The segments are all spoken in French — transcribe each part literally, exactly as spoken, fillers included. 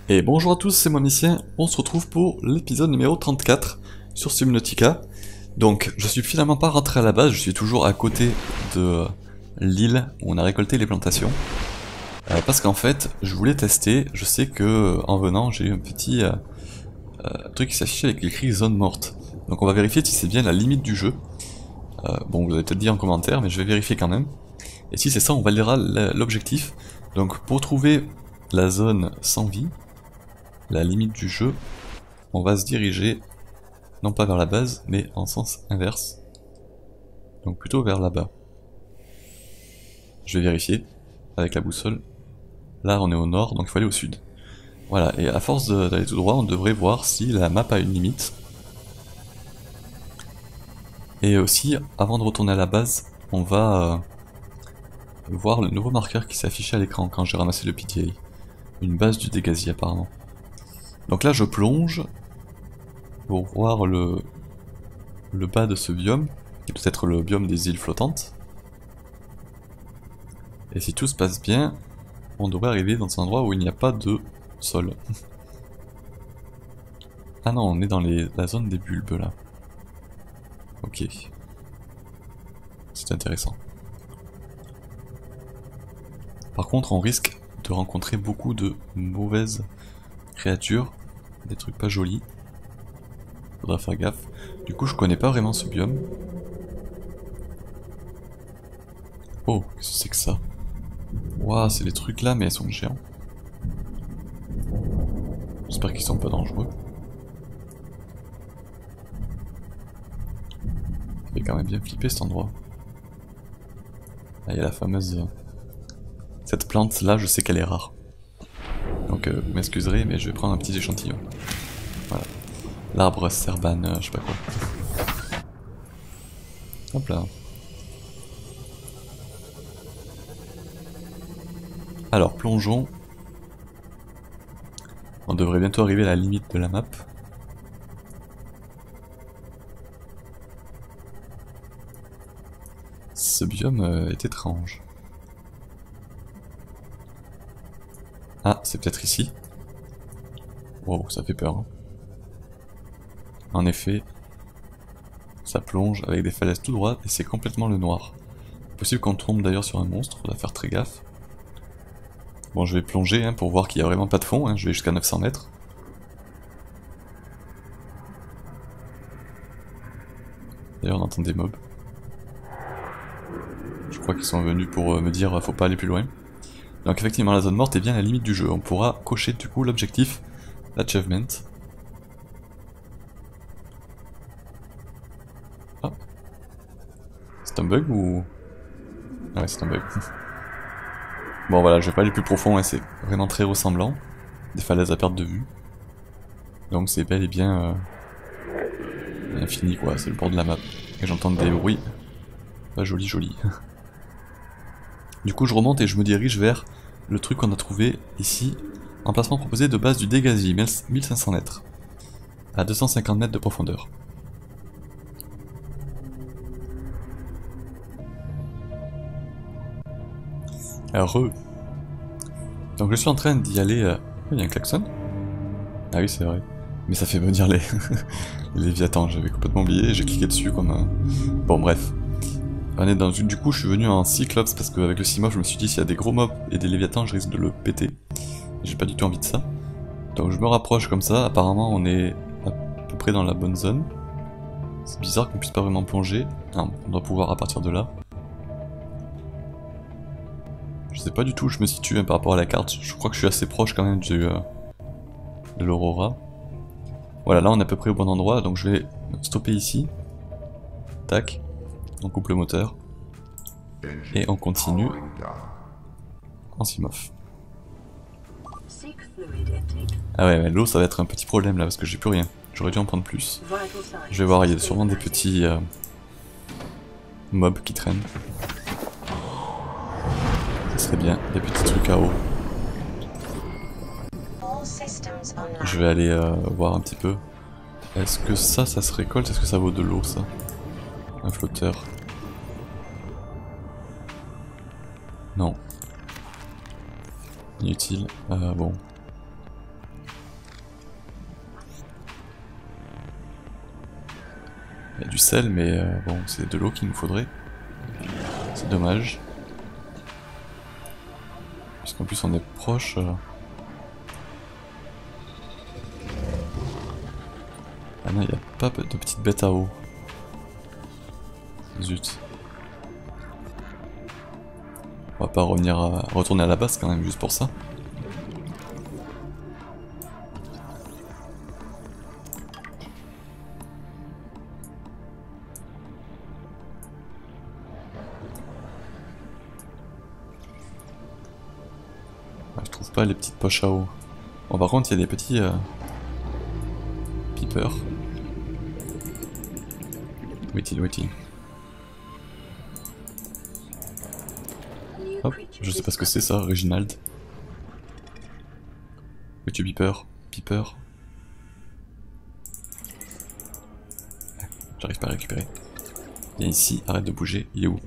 Et bonjour à tous, c'est moi Missien, on se retrouve pour l'épisode numéro trente-quatre sur Subnautica. Donc je suis finalement pas rentré à la base, je suis toujours à côté de l'île où on a récolté les plantations. Euh, parce qu'en fait, je voulais tester, je sais que en venant j'ai eu un petit euh, euh, truc qui s'affichait avec l'écrit zone morte. Donc on va vérifier si c'est bien la limite du jeu. Euh, bon, vous allez peut-être dire en commentaire, mais je vais vérifier quand même. Et si c'est ça, on validera l'objectif. Donc pour trouver la zone sans vie, la limite du jeu, on va se diriger non pas vers la base, mais en sens inverse. Donc plutôt vers là-bas. Je vais vérifier avec la boussole. Là on est au nord, donc il faut aller au sud. Voilà, et à force d'aller tout droit, on devrait voir si la map a une limite. Et aussi, avant de retourner à la base, on va euh, voir le nouveau marqueur qui s'est affiché à l'écran quand j'ai ramassé le P D A. Une base du Dégasier apparemment. Donc là je plonge pour voir le, le bas de ce biome, qui doit être le biome des îles flottantes. Et si tout se passe bien, on devrait arriver dans un endroit où il n'y a pas de sol. Ah non, on est dans les, la zone des bulbes là. Ok. C'est intéressant. Par contre, on risque de rencontrer beaucoup de mauvaises créatures, des trucs pas jolis. Faudra faire gaffe. Du coup, je connais pas vraiment ce biome. Oh, qu'est-ce que c'est que ça? Waouh, c'est les trucs là, mais elles sont géants. J'espère qu'ils sont pas dangereux. Ça fait quand même bien flipper cet endroit. Ah, il y a la fameuse... Cette plante là, je sais qu'elle est rare. Donc, euh, vous m'excuserez, mais je vais prendre un petit échantillon. Voilà. L'arbre Serban, euh, je sais pas quoi. Hop là. Alors, plongeons. On devrait bientôt arriver à la limite de la map. Ce biome euh, est étrange. Ah, c'est peut-être ici. Wow, ça fait peur. Hein. En effet, ça plonge avec des falaises tout droites et c'est complètement le noir. Possible qu'on tombe d'ailleurs sur un monstre, faudra faire très gaffe. Bon, je vais plonger hein, pour voir qu'il n'y a vraiment pas de fond, hein. Je vais jusqu'à neuf cents mètres. D'ailleurs, on entend des mobs. Je crois qu'ils sont venus pour euh, me dire faut pas aller plus loin. Donc effectivement, la zone morte est bien la limite du jeu. On pourra cocher du coup l'objectif, l'achievement. Ah. C'est un bug ou... Ah ouais, c'est un bug. Bon voilà, je vais pas aller plus profond, hein, c'est vraiment très ressemblant. Des falaises à perte de vue. Donc c'est bel et bien euh, infini quoi, c'est le bord de la map. Et j'entends des bruits. Pas joli joli. Du coup je remonte et je me dirige vers le truc qu'on a trouvé ici. Emplacement proposé de base du Dégasier, mille cinq cents mètres. À deux cent cinquante mètres de profondeur. Heureux. Donc je suis en train d'y aller... Euh... Il y a un klaxon? Ah oui c'est vrai. Mais ça fait venir les... les Léviathans, j'avais complètement oublié, j'ai cliqué dessus comme un... Bon bref. On est dans... Du coup je suis venu en Cyclops parce qu'avec le Cimof je me suis dit s'il y a des gros mobs et des Léviathans je risque de le péter. J'ai pas du tout envie de ça. Donc je me rapproche comme ça, apparemment on est à peu près dans la bonne zone. C'est bizarre qu'on puisse pas vraiment plonger. Ah, on doit pouvoir à partir de là. Je sais pas du tout où je me situe hein, par rapport à la carte, je crois que je suis assez proche quand même du, euh, de l'Aurora. Voilà, là on est à peu près au bon endroit, donc je vais stopper ici. Tac, on coupe le moteur. Et on continue en Cimof. Ah ouais, mais l'eau ça va être un petit problème là parce que j'ai plus rien. J'aurais dû en prendre plus. Je vais voir, il y a sûrement des petits euh, mobs qui traînent. Ça serait bien, des petits trucs à eau. Je vais aller euh, voir un petit peu. Est-ce que ça, ça se récolte? Est-ce que ça vaut de l'eau ça? Un flotteur. Non. Inutile. Euh, bon. Il y a du sel, mais euh, bon, c'est de l'eau qu'il nous faudrait. C'est dommage. Puisqu'en plus on est proche. Euh... Ah non, il n'y a pas de petites bêtes à eau. Zut. On va pas revenir à... retourner à la base quand même, juste pour ça. Je trouve pas les petites poches à eau. Bon, par contre, il y a des petits euh... peepers. Witty, witty. Hop, je sais pas ce que c'est ça, Reginald. Witty beeper, peeper. J'arrive pas à récupérer. Viens ici, arrête de bouger, il est où?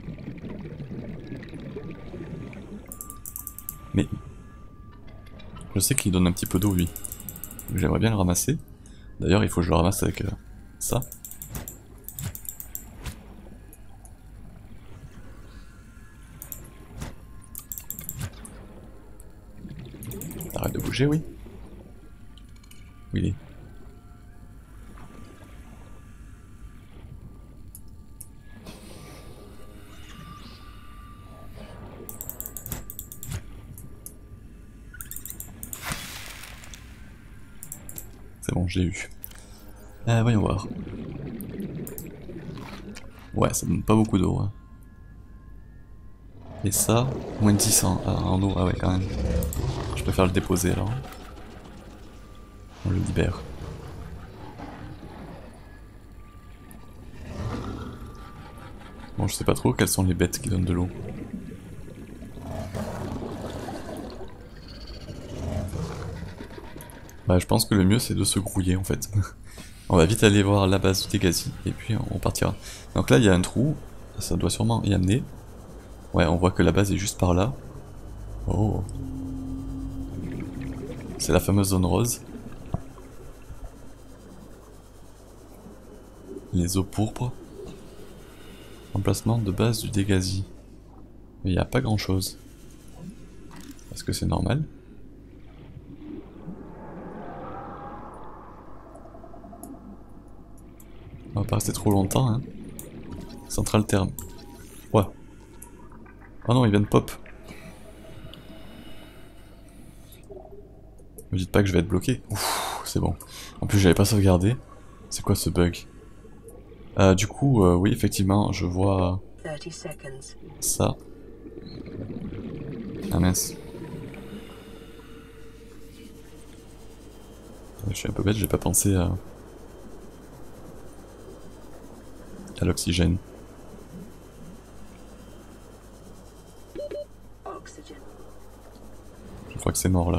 Mais... je sais qu'il donne un petit peu d'eau lui. J'aimerais bien le ramasser. D'ailleurs il faut que je le ramasse avec euh, ça. Arrête de bouger, oui. Où il est? C'est bon, je l'ai eu. Euh, voyons voir. Ouais, ça donne pas beaucoup d'eau. Hein. Et ça, moins de six cents ah, en eau. Ah ouais, quand même. Je préfère le déposer alors. On le libère. Bon, je sais pas trop quelles sont les bêtes qui donnent de l'eau. Bah, je pense que le mieux c'est de se grouiller en fait. On va vite aller voir la base du Dégâzi et puis on partira. Donc là il y a un trou, ça doit sûrement y amener. Ouais, on voit que la base est juste par là. Oh. C'est la fameuse zone rose. Les eaux pourpres. Emplacement de base du Dégâzi. Mais il n'y a pas grand chose. Est-ce que c'est normal ? On va pas rester trop longtemps, hein. Central terme. Ouais. Oh non, il vient de pop. Me dites pas que je vais être bloqué. Ouf, c'est bon. En plus, j'avais pas sauvegardé. C'est quoi ce bug? euh, Du coup, euh, oui, effectivement, je vois ça. Ah mince. Je suis un peu bête, j'ai pas pensé à... à l'oxygène. Je crois que c'est mort là.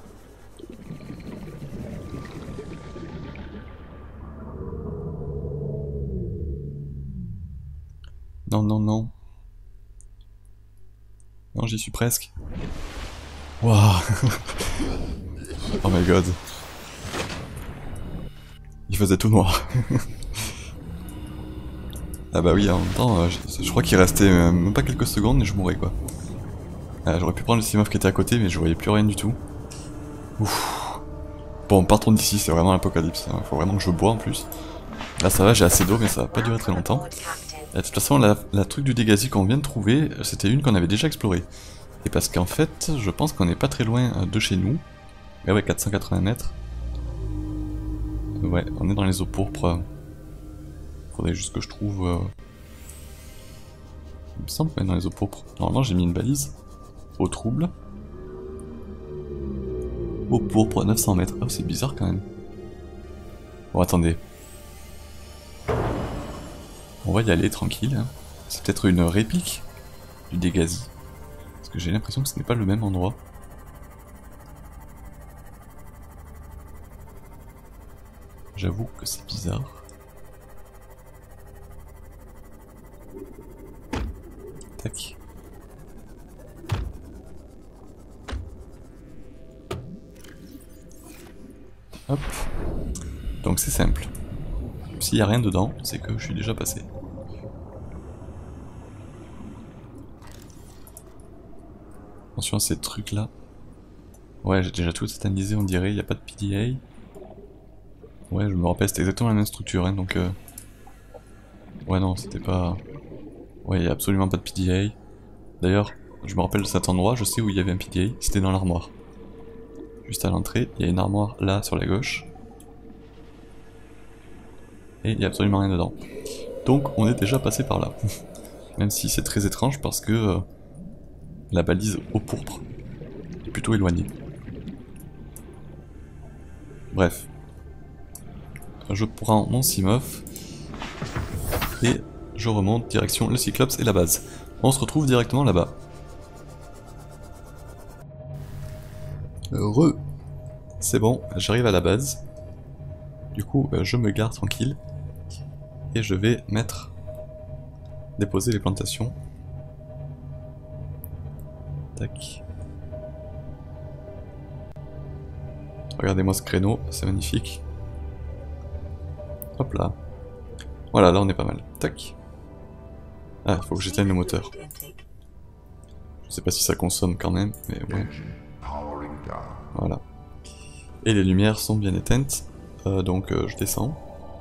Non, non, non. Non, j'y suis presque. Waouh. Oh my god. Il faisait tout noir. Ah bah oui, en même temps, euh, je, je crois qu'il restait euh, même pas quelques secondes et je mourais quoi. Euh, J'aurais pu prendre le Simov qui était à côté mais je voyais plus rien du tout. Ouf. Bon, partons d'ici, c'est vraiment l'apocalypse. Il faut vraiment que je bois en plus. Là ça va, j'ai assez d'eau mais ça va pas durer très longtemps. Et de toute façon, la, la truc du Dégâzi qu'on vient de trouver, c'était une qu'on avait déjà explorée. Et parce qu'en fait, je pense qu'on n'est pas très loin de chez nous. Et ouais, quatre cent quatre-vingts mètres. Ouais, on est dans les eaux pourpres. Faudrait juste que je trouve... Euh... Il me semble qu'on est dans les eaux pourpres. Normalement, j'ai mis une balise. Eau trouble. Eau pourpre, neuf cents mètres. Oh, c'est bizarre quand même. Bon, attendez. On va y aller tranquille. Hein. C'est peut-être une réplique du Dégâzi. Parce que j'ai l'impression que ce n'est pas le même endroit. J'avoue que c'est bizarre. Tac. Hop. Donc c'est simple. S'il n'y a rien dedans, c'est que je suis déjà passé. Attention à ces trucs là. Ouais, j'ai déjà tout analysé, on dirait, il n'y a pas de P D A. Ouais, je me rappelle, c'était exactement la même structure, hein, donc... Euh... Ouais, non, c'était pas... Ouais, il n'y a absolument pas de P D A. D'ailleurs, je me rappelle de cet endroit, je sais où il y avait un P D A, c'était dans l'armoire. Juste à l'entrée, il y a une armoire là sur la gauche. Et il n'y a absolument rien dedans. Donc on est déjà passé par là. Même si c'est très étrange parce que euh, la balise au pourpre est plutôt éloignée. Bref. Je prends mon Simov et je remonte direction le Cyclops et la base. On se retrouve directement là-bas. Heureux. C'est bon, j'arrive à la base. Du coup, euh, je me gare tranquille. Et je vais mettre... déposer les plantations. Tac. Regardez-moi ce créneau, c'est magnifique. Hop là. Voilà, là on est pas mal. Tac. Ah, il faut que j'éteigne le moteur. Je sais pas si ça consomme quand même, mais bon. Voilà. Et les lumières sont bien éteintes, euh, donc euh, je descends.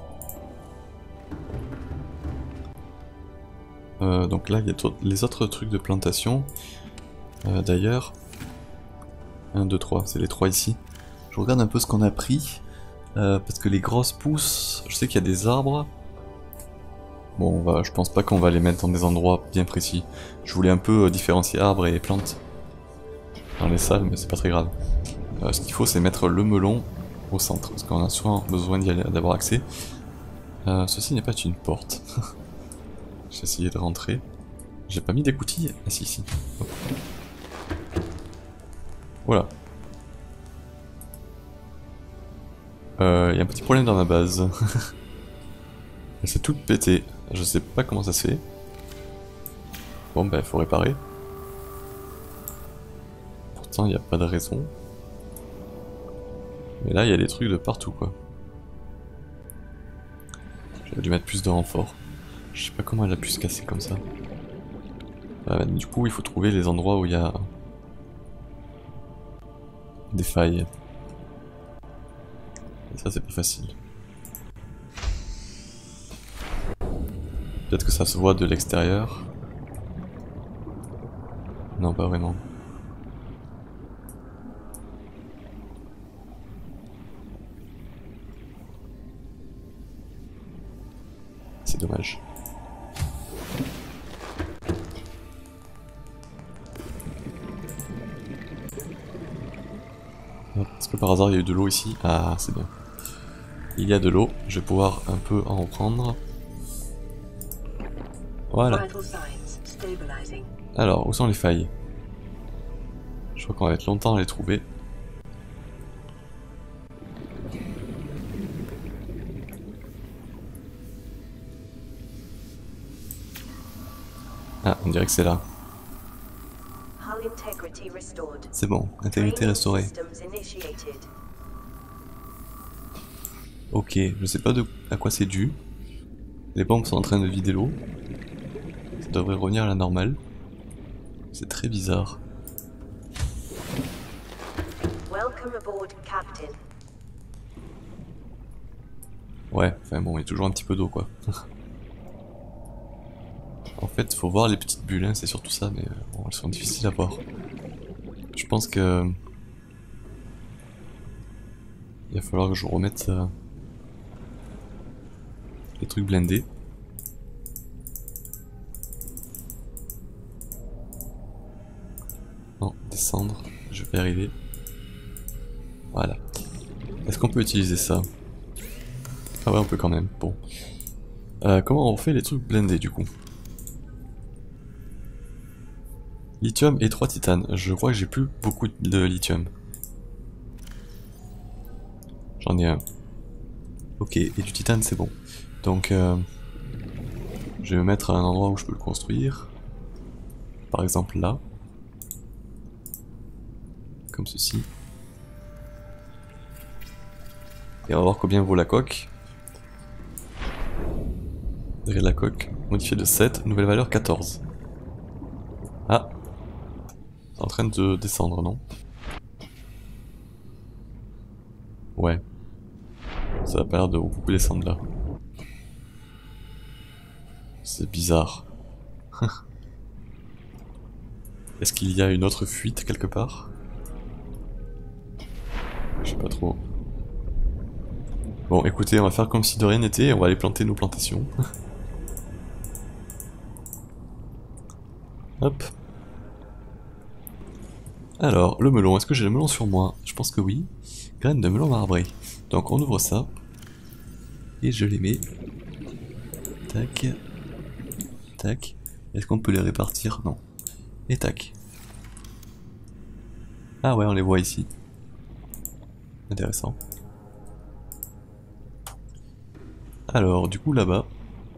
Euh, donc là, il y a les autres trucs de plantation. Euh, D'ailleurs, un, deux, trois, c'est les trois ici. Je regarde un peu ce qu'on a pris, euh, parce que les grosses pousses, je sais qu'il y a des arbres. Bon, on va, je pense pas qu'on va les mettre dans des endroits bien précis. Je voulais un peu euh, différencier arbres et plantes dans les salles, mais c'est pas très grave. Euh, ce qu'il faut, c'est mettre le melon au centre, parce qu'on a souvent besoin d'y aller, d'avoir accès. Euh, ceci n'est pas une porte. J'ai essayé de rentrer. J'ai pas mis d'écoutille. Ah si, si. Hop. Voilà. Il euh, y a un petit problème dans ma base. Elle s'est toute pétée. Je sais pas comment ça se fait. Bon bah il faut réparer. Pourtant il n'y a pas de raison. Mais là il y a des trucs de partout quoi. J'aurais dû mettre plus de renfort. Je sais pas comment elle a pu se casser comme ça. Euh, du coup il faut trouver les endroits où il y a des failles. Et ça c'est pas facile. Peut-être que ça se voit de l'extérieur. Non, pas vraiment. C'est dommage. Est-ce que par hasard il y a eu de l'eau ici? Ah, c'est bien. Il y a de l'eau, je vais pouvoir un peu en reprendre. Voilà. Alors, où sont les failles? Je crois qu'on va mettre longtemps à les trouver. Ah, on dirait que c'est là. C'est bon, intégrité restaurée. Ok, je sais pas de à quoi c'est dû. Les pompes sont en train de vider l'eau. Ça devrait revenir à la normale. C'est très bizarre. Ouais, enfin bon, il y a toujours un petit peu d'eau quoi. En fait, faut voir les petites bulles, hein, c'est surtout ça, mais bon, elles sont difficiles à voir. Je pense que... il va falloir que je remette euh, les trucs blindés. Non, descendre, je vais y arriver. Voilà. Est-ce qu'on peut utiliser ça? Ah ouais, on peut quand même, bon. Euh, comment on fait les trucs blindés du coup? Lithium et trois titanes. Je crois que j'ai plus beaucoup de lithium. J'en ai un. Ok, et du titane c'est bon. Donc euh, je vais me mettre à un endroit où je peux le construire. Par exemple là. Comme ceci. Et on va voir combien vaut la coque. Gré de la coque, modifié de sept, nouvelle valeur quatorze. Ah. C'est en train de descendre, non? Ouais. Ça a pas l'air de beaucoup descendre là. C'est bizarre. Est-ce qu'il y a une autre fuite quelque part? Je sais pas trop. Bon, écoutez, on va faire comme si de rien n'était, on va aller planter nos plantations. Hop. Alors, le melon, est-ce que j'ai le melon sur moi? Je pense que oui. Graines de melon marbré. Donc on ouvre ça. Et je les mets. Tac. Tac. Est-ce qu'on peut les répartir? Non. Et tac. Ah ouais, on les voit ici. Intéressant. Alors, du coup, là-bas.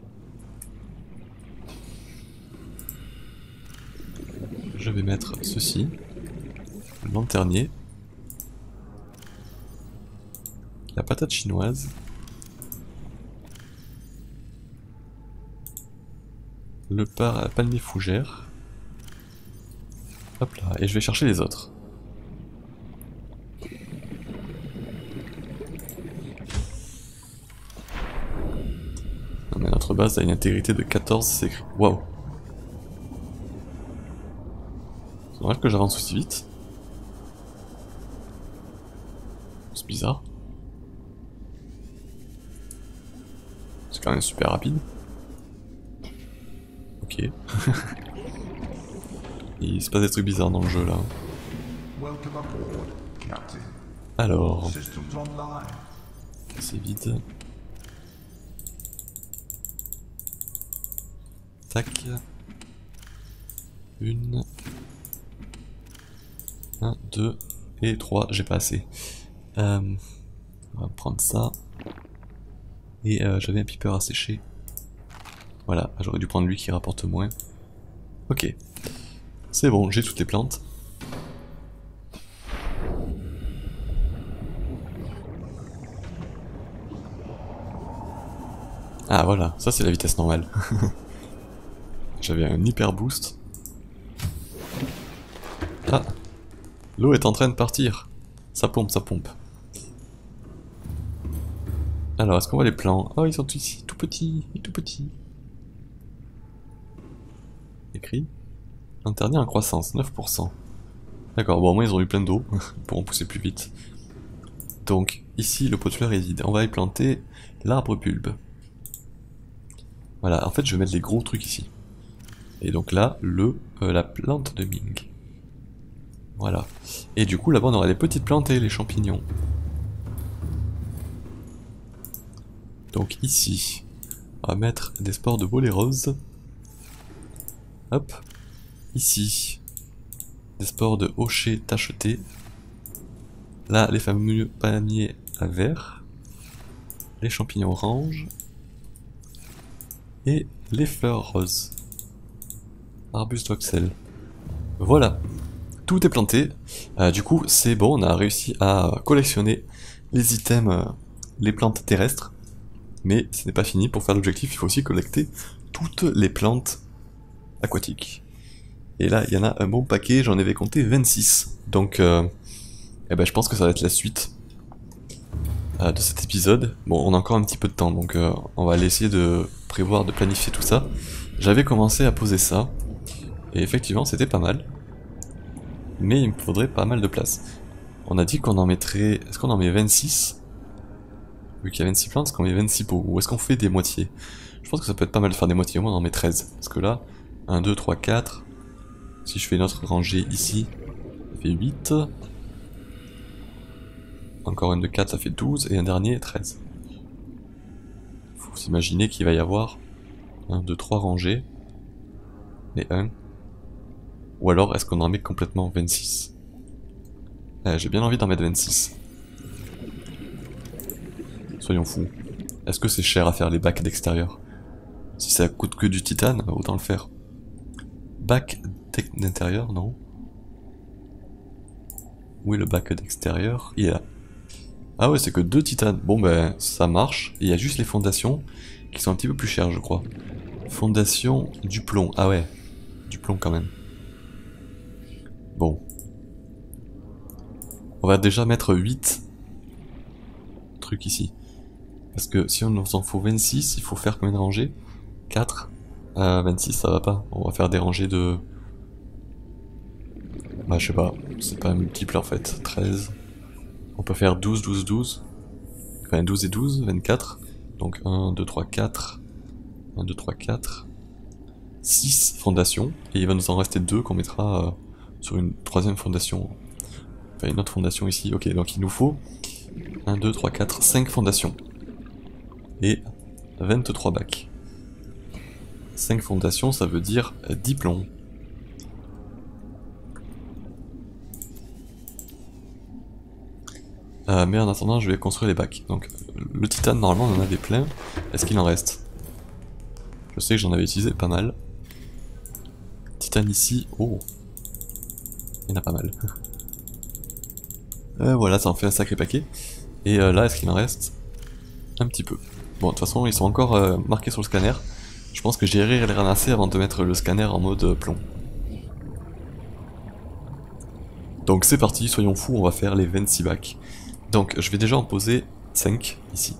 Je vais mettre ceci. Le lanternier. La patate chinoise. Le par palmier fougère. Hop là, et je vais chercher les autres. Non mais notre base a une intégrité de quatorze, c'est écrit. Waouh! C'est normal que j'avance aussi vite. C'est bizarre. C'est quand même super rapide. Ok. Il se passe des trucs bizarres dans le jeu là. Alors. C'est vide. Tac. Une. Un, deux et trois. J'ai pas assez. Euh, on va prendre ça. Et euh, j'avais un piper à sécher. Voilà, j'aurais dû prendre lui qui rapporte moins. Ok. C'est bon, j'ai toutes les plantes. Ah voilà, ça c'est la vitesse normale. J'avais un hyper boost. Ah, l'eau est en train de partir. Ça pompe, ça pompe. Alors, est-ce qu'on voit les plants? Oh, ils sont tous ici, tout petits, tout petits. Écrit. Lanternier en croissance, neuf pour cent. D'accord, bon, au moins ils ont eu plein d'eau, ils pourront pousser plus vite. Donc, ici, le pot de fleurs est vide. On va y planter l'arbre bulbe. Voilà, en fait, je vais mettre les gros trucs ici. Et donc là, le, euh, la plante de Ming. Voilà. Et du coup, là-bas, on aura les petites plantes et les champignons. Donc ici, on va mettre des spores de bolet rose. Hop. Ici, des spores de hocher tacheté. Là, les fameux paniers à vert. Les champignons orange. Et les fleurs roses. Arbuste voxel. Voilà. Tout est planté. Euh, du coup, c'est bon, on a réussi à collectionner les items, euh, les plantes terrestres. Mais ce n'est pas fini. Pour faire l'objectif, il faut aussi collecter toutes les plantes aquatiques. Et là, il y en a un bon paquet, j'en avais compté vingt-six. Donc, euh, eh ben, je pense que ça va être la suite euh, de cet épisode. Bon, on a encore un petit peu de temps, donc euh, on va aller essayer de prévoir, de planifier tout ça. J'avais commencé à poser ça, et effectivement, c'était pas mal. Mais il me faudrait pas mal de place. On a dit qu'on en mettrait... Est-ce qu'on en met vingt-six? Vu qu'il y a vingt-six plantes, est-ce qu'on met vingt-six pots? Ou est-ce qu'on fait des moitiés? Je pense que ça peut être pas mal de faire des moitiés, moi on en met treize. Parce que là, un, deux, trois, quatre... Si je fais une autre rangée ici, ça fait huit. Encore une de quatre, ça fait douze. Et un dernier, treize. Faut s'imaginer qu'il va y avoir un, deux, trois rangées. Et un. Ou alors, est-ce qu'on en met complètement vingt-six? eh, J'ai bien envie d'en mettre vingt-six. Soyons fous. Est-ce que c'est cher à faire les bacs d'extérieur? Si ça coûte que du titane, autant le faire. Bac d'intérieur, non? Où est le bac d'extérieur? Il est là. Ah ouais, c'est que deux titanes. Bon ben, ça marche. Il y a juste les fondations. qui sont un petit peu plus chers je crois. Fondation du plomb, ah ouais, du plomb quand même. Bon. On va déjà mettre huit trucs ici. Parce que si on nous en faut vingt-six, il faut faire combien de rangées? quatre. euh, vingt-six ça va pas, on va faire des rangées de... Bah je sais pas, c'est pas un multiple en fait, treize. On peut faire douze, douze, douze. Enfin douze et douze, vingt-quatre. Donc un, deux, trois, quatre. un, deux, trois, quatre. six fondations. Et il va nous en rester deux qu'on mettra euh, sur une troisième fondation. Enfin une autre fondation ici. Ok, donc il nous faut un, deux, trois, quatre, cinq fondations. Et vingt-trois bacs. cinq fondations, ça veut dire dix plombs. Euh, mais en attendant, je vais construire les bacs. Donc, le titane, normalement, on en avait plein. Est-ce qu'il en reste? Je sais que j'en avais utilisé pas mal. Titane ici, oh, il y en a pas mal. euh, voilà, ça en fait un sacré paquet. Et euh, là, est-ce qu'il en reste? Un petit peu. Bon, de toute façon, ils sont encore euh, marqués sur le scanner. Je pense que j'irai les ramasser avant de mettre le scanner en mode euh, plomb. Donc c'est parti, soyons fous, on va faire les vingt-six bacs. Donc je vais déjà en poser cinq ici.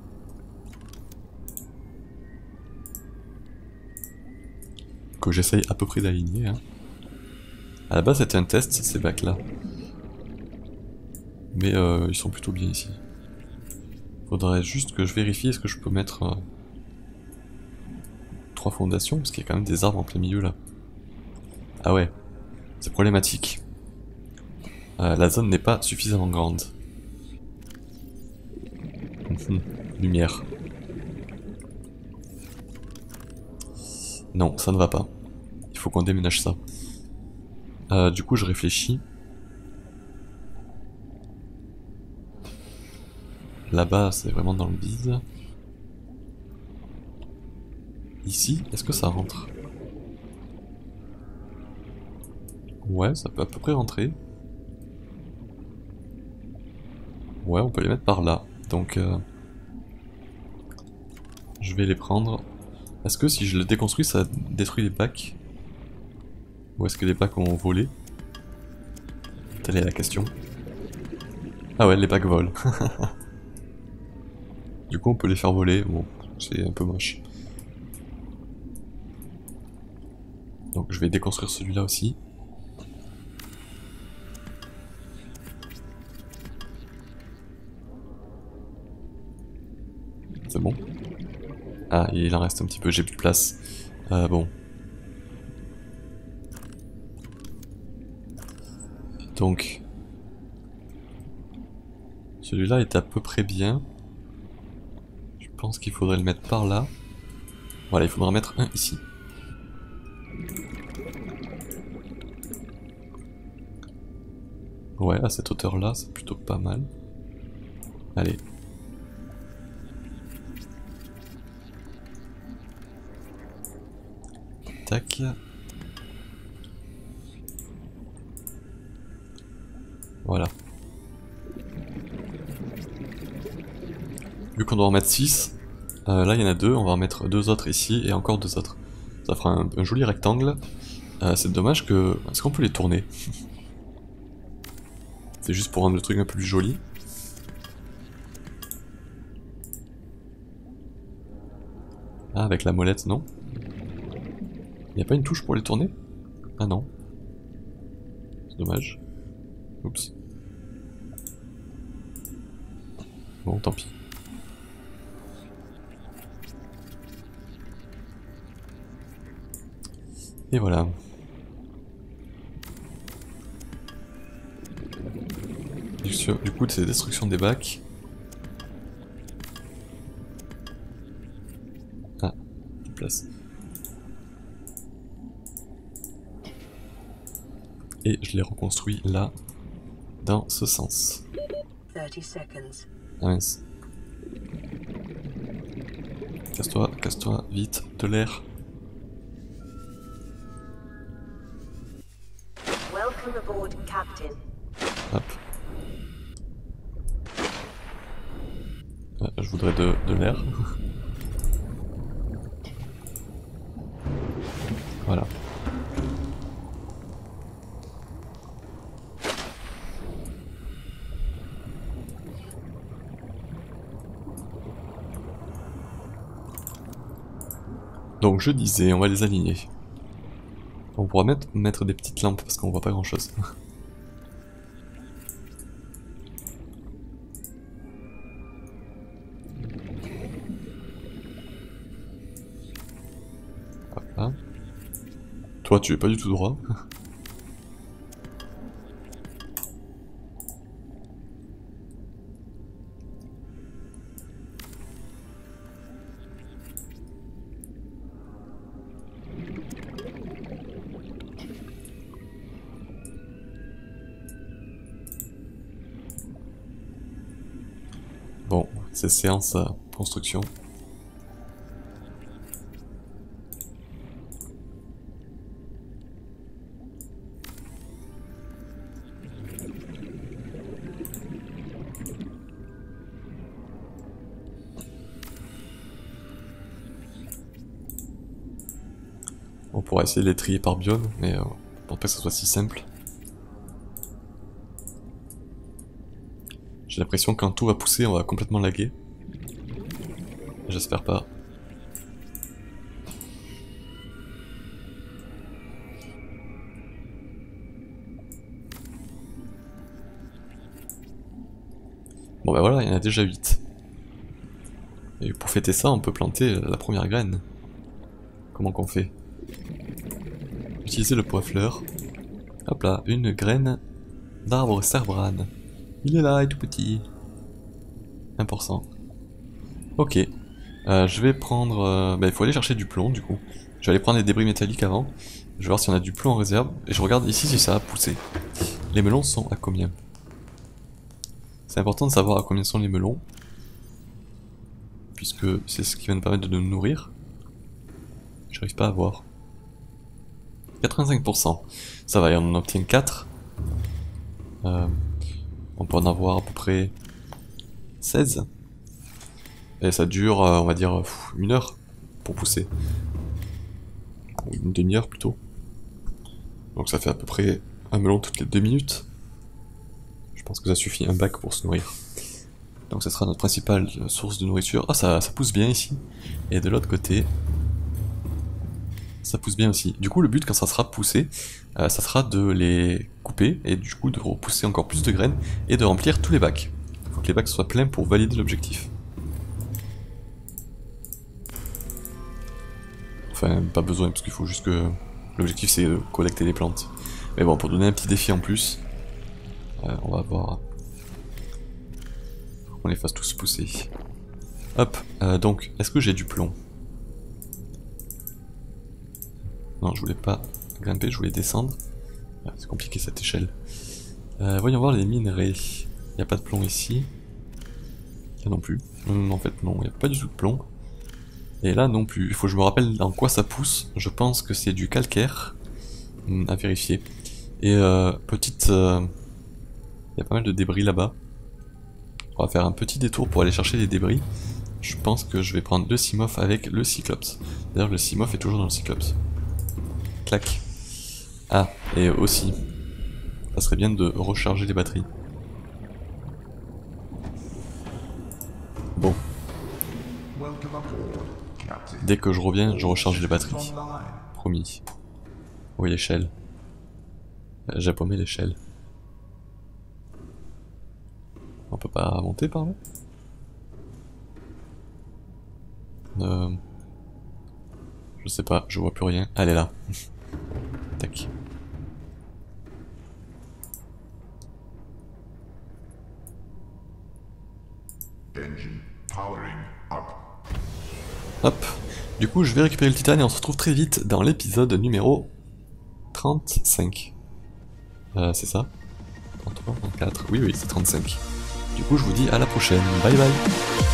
Que j'essaye à peu près d'aligner. Hein. À la base c'était un test ces bacs là. Mais euh, ils sont plutôt bien ici. Faudrait juste que je vérifie est-ce que je peux mettre euh, trois fondations, parce qu'il y a quand même des arbres en plein milieu là. Ah ouais, c'est problématique. Euh, la zone n'est pas suffisamment grande. Lumière. Non, ça ne va pas. Il faut qu'on déménage ça. Euh, du coup, je réfléchis. Là-bas, c'est vraiment dans le vide. Ici, est-ce que ça rentre? Ouais, ça peut à peu près rentrer. Ouais, on peut les mettre par là. Donc, euh, je vais les prendre. Est-ce que si je le déconstruis, ça détruit les bacs? Ou est-ce que les bacs ont volé? Telle est la question. Ah ouais, les bacs volent. Du coup, on peut les faire voler. Bon, c'est un peu moche. Donc, je vais déconstruire celui-là aussi. C'est bon. Ah, il en reste un petit peu, j'ai plus de place. Euh, bon. Donc... Celui-là est à peu près bien. Je pense qu'il faudrait le mettre par là. Voilà, il faudra en mettre un ici. Ouais, à cette hauteur-là, c'est plutôt pas mal. Allez. Tac. Voilà. Vu qu'on doit en mettre six, euh, là il y en a deux, on va en mettre deux autres ici et encore deux autres. Ça fera un, un joli rectangle. Euh, c'est dommage que... Est-ce qu'on peut les tourner? C'est juste pour rendre le truc un peu plus joli. Ah, avec la molette, non? Il n'y a pas une touche pour les tourner? Ah non. C'est dommage. Oups. Bon, tant pis. Et voilà. Du coup, c'est destruction des bacs. Ah, de place. Et je l'ai reconstruit là, dans ce sens. Ah mince. Casse-toi, casse-toi, vite, de l'air. Hop. Ah, je voudrais de, de l'air. Voilà. Donc je disais, on va les aligner. On pourra mettre, mettre des petites lampes parce qu'on voit pas grand chose. Voilà. Toi tu es pas du tout droit. Bon, c'est séance euh, construction. On pourra essayer de les trier par biome, mais euh, je pense pas que ce soit si simple. J'ai l'impression que quand tout va pousser, on va complètement laguer. J'espère pas. Bon bah voilà, il y en a déjà huit. Et pour fêter ça, on peut planter la première graine. Comment qu'on fait? Utiliser le poids-fleur. Hop là, une graine d'arbre cerbrane. Il est là, il est tout petit. un pour cent. Ok. Euh, je vais prendre... Euh, bah, il faut aller chercher du plomb du coup. Je vais aller prendre des débris métalliques avant. Je vais voir si on a du plomb en réserve. Et je regarde ici si ça a poussé. Les melons sont à combien? C'est important de savoir à combien sont les melons. Puisque c'est ce qui va nous permettre de nous nourrir. J'arrive pas à voir. quatre-vingt-cinq pour cent. Ça va, et on en obtient quatre. Euh, on peut en avoir à peu près seize. Et ça dure, euh, on va dire, pff, une heure pour pousser. Ou une demi-heure plutôt. Donc ça fait à peu près un melon toutes les deux minutes. Je pense que ça suffit un bac pour se nourrir. Donc ça sera notre principale source de nourriture. Ah, ça, ça pousse bien ici. Et de l'autre côté, ça pousse bien aussi. Du coup, le but quand ça sera poussé, euh, ça sera de les couper et du coup de repousser encore plus de graines et de remplir tous les bacs. Il faut que les bacs soient pleins pour valider l'objectif. Enfin, pas besoin parce qu'il faut juste que... L'objectif c'est de collecter les plantes. Mais bon, pour donner un petit défi en plus, euh, on va voir... On les fasse tous pousser. Hop, euh, donc, est-ce que j'ai du plomb? Non, je voulais pas grimper, je voulais descendre. Ah, c'est compliqué cette échelle. Euh, voyons voir les minerais. Il n'y a pas de plomb ici. Là non plus. Hum, en fait, non, il n'y a pas du tout de plomb. Et là non plus. Il faut que je me rappelle dans quoi ça pousse. Je pense que c'est du calcaire. Hum, à vérifier. Et euh, petite... Euh... Il y a pas mal de débris là-bas. On va faire un petit détour pour aller chercher les débris. Je pense que je vais prendre le Simof avec le Cyclops. D'ailleurs, le Simof est toujours dans le Cyclops. Clac. Ah, et aussi, ça serait bien de recharger les batteries. Bon. Dès que je reviens, je recharge les batteries. Promis. Oui, l'échelle. J'ai paumé l'échelle. On peut pas monter par là? Euh... Je sais pas, je vois plus rien. Elle est là. Tac. Hop. Du coup, je vais récupérer le titane et on se retrouve très vite dans l'épisode numéro trente-cinq. Euh, c'est ça? trente-trois, trente-quatre, oui, oui, c'est trente-cinq. Du coup, je vous dis à la prochaine. Bye bye.